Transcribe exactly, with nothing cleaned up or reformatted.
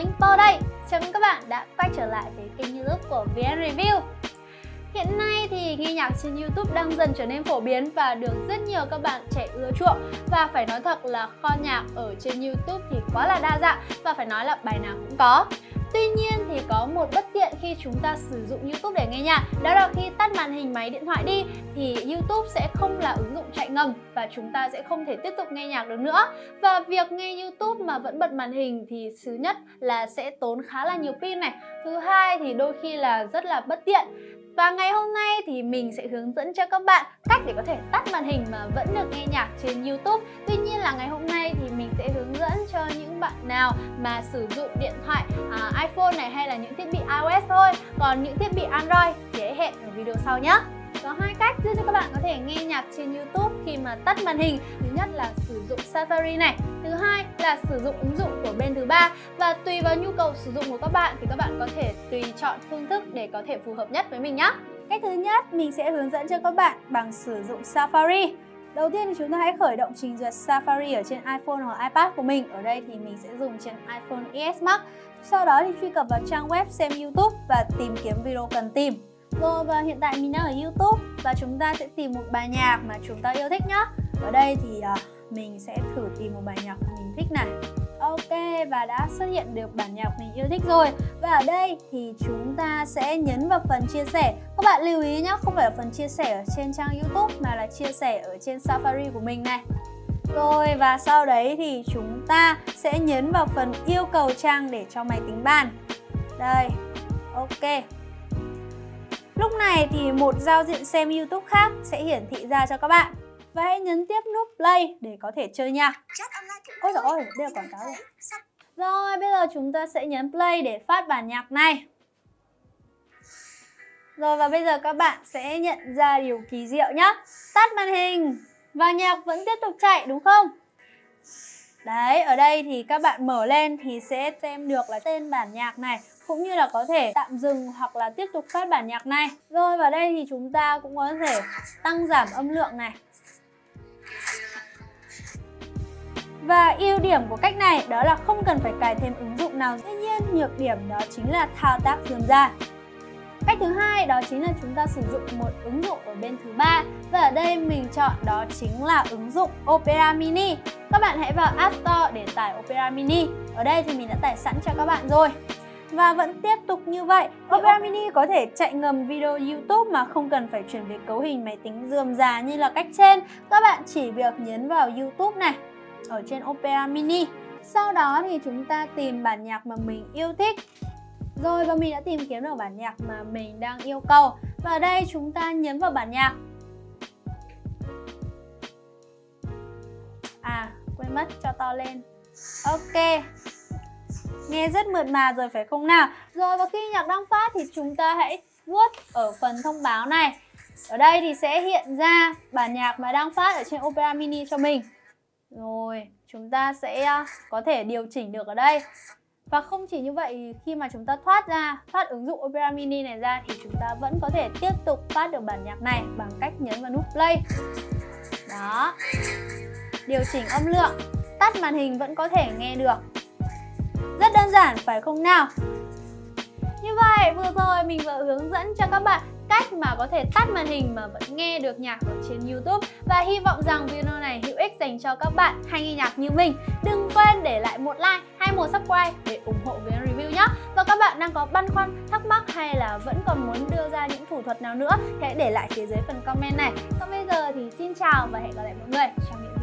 Info đây. Chào mừng các bạn đã quay trở lại với kênh YouTube của vê en Review. Hiện nay thì nghe nhạc trên YouTube đang dần trở nên phổ biến và được rất nhiều các bạn trẻ ưa chuộng. Và phải nói thật là kho nhạc ở trên YouTube thì quá là đa dạng và phải nói là bài nào cũng có. Tuy nhiên thì có một bất tiện khi chúng ta sử dụng YouTube để nghe nhạc, đó là khi tắt màn hình máy điện thoại đi thì YouTube sẽ không là ứng dụng chạy ngầm và chúng ta sẽ không thể tiếp tục nghe nhạc được nữa. Và việc nghe YouTube mà vẫn bật màn hình thì thứ nhất là sẽ tốn khá là nhiều pin này, thứ hai thì đôi khi là rất là bất tiện. Và ngày hôm nay thì mình sẽ hướng dẫn cho các bạn cách để có thể tắt màn hình mà vẫn được nghe nhạc trên YouTube. Tuy nhiên là ngày hôm nay thì mình sẽ hướng dẫn cho những bạn nào mà sử dụng điện thoại à, iPhone này hay là những thiết bị iOS thôi. Còn những thiết bị Android thì hãy hẹn ở video sau nhé. Có hai cách giúp cho các bạn có thể nghe nhạc trên YouTube khi mà tắt màn hình. Thứ nhất là sử dụng Safari này, thứ hai là sử dụng ứng dụng của bên thứ ba. Và tùy vào nhu cầu sử dụng của các bạn thì các bạn có thể tùy chọn phương thức để có thể phù hợp nhất với mình nhé. Cách thứ nhất mình sẽ hướng dẫn cho các bạn bằng sử dụng Safari. Đầu tiên thì chúng ta hãy khởi động trình duyệt Safari ở trên iPhone hoặc iPad của mình. Ở đây thì mình sẽ dùng trên iPhone ích ét Max. Sau đó thì truy cập vào trang web xem YouTube và tìm kiếm video cần tìm. Rồi, và hiện tại mình đang ở YouTube và chúng ta sẽ tìm một bài nhạc mà chúng ta yêu thích nhé. Ở đây thì uh, mình sẽ thử tìm một bài nhạc mà mình thích này. Ok, và đã xuất hiện được bản nhạc mình yêu thích rồi. Và ở đây thì chúng ta sẽ nhấn vào phần chia sẻ. Các bạn lưu ý nhé, không phải là phần chia sẻ ở trên trang YouTube mà là chia sẻ ở trên Safari của mình này. Rồi, và sau đấy thì chúng ta sẽ nhấn vào phần yêu cầu trang để cho máy tính bàn. Đây, ok. Lúc này thì một giao diện xem YouTube khác sẽ hiển thị ra cho các bạn. Và hãy nhấn tiếp nút play để có thể chơi nhạc. Ôi trời ơi, đây là quảng cáo rồi. Rồi, bây giờ chúng ta sẽ nhấn play để phát bản nhạc này. Rồi, và bây giờ các bạn sẽ nhận ra điều kỳ diệu nhé. Tắt màn hình và nhạc vẫn tiếp tục chạy đúng không? Đấy, ở đây thì các bạn mở lên thì sẽ xem được là tên bản nhạc này, cũng như là có thể tạm dừng hoặc là tiếp tục phát bản nhạc này. Rồi, vào đây thì chúng ta cũng có thể tăng giảm âm lượng này. Và ưu điểm của cách này đó là không cần phải cài thêm ứng dụng nào. Tuy nhiên, nhược điểm đó chính là thao tác rườm rà. Cách thứ hai đó chính là chúng ta sử dụng một ứng dụng ở bên thứ ba. Và ở đây mình chọn đó chính là ứng dụng Opera Mini. Các bạn hãy vào App Store để tải Opera Mini. Ở đây thì mình đã tải sẵn cho các bạn rồi. Và vẫn tiếp tục như vậy, Opera Mini có thể chạy ngầm video YouTube mà không cần phải chuyển về cấu hình máy tính rườm rà như là cách trên. Các bạn chỉ việc nhấn vào YouTube này ở trên Opera Mini. Sau đó thì chúng ta tìm bản nhạc mà mình yêu thích. Rồi, và mình đã tìm kiếm được bản nhạc mà mình đang yêu cầu. Và ở đây chúng ta nhấn vào bản nhạc. À, quên mất, cho to lên. Ok. Nghe rất mượt mà rồi phải không nào? Rồi, và khi nhạc đang phát thì chúng ta hãy vuốt ở phần thông báo này. Ở đây thì sẽ hiện ra bản nhạc mà đang phát ở trên Opera Mini cho mình. Rồi, chúng ta sẽ có thể điều chỉnh được ở đây. Và không chỉ như vậy, khi mà chúng ta thoát ra, thoát ứng dụng Opera Mini này ra thì chúng ta vẫn có thể tiếp tục phát được bản nhạc này bằng cách nhấn vào nút play. Đó. Điều chỉnh âm lượng, tắt màn hình vẫn có thể nghe được. Rất đơn giản phải không nào? Như vậy vừa rồi mình vừa hướng dẫn cho các bạn cách mà có thể tắt màn hình mà vẫn nghe được nhạc ở trên YouTube. Và hy vọng rằng video này hữu ích dành cho các bạn hay nghe nhạc như mình. Đừng quên để lại một like hay một subscribe để ủng hộ vê en Review nhé. Và các bạn đang có băn khoăn, thắc mắc hay là vẫn còn muốn đưa ra những thủ thuật nào nữa thì hãy để lại phía dưới phần comment này. Còn bây giờ thì xin chào và hẹn gặp lại mọi người trong những video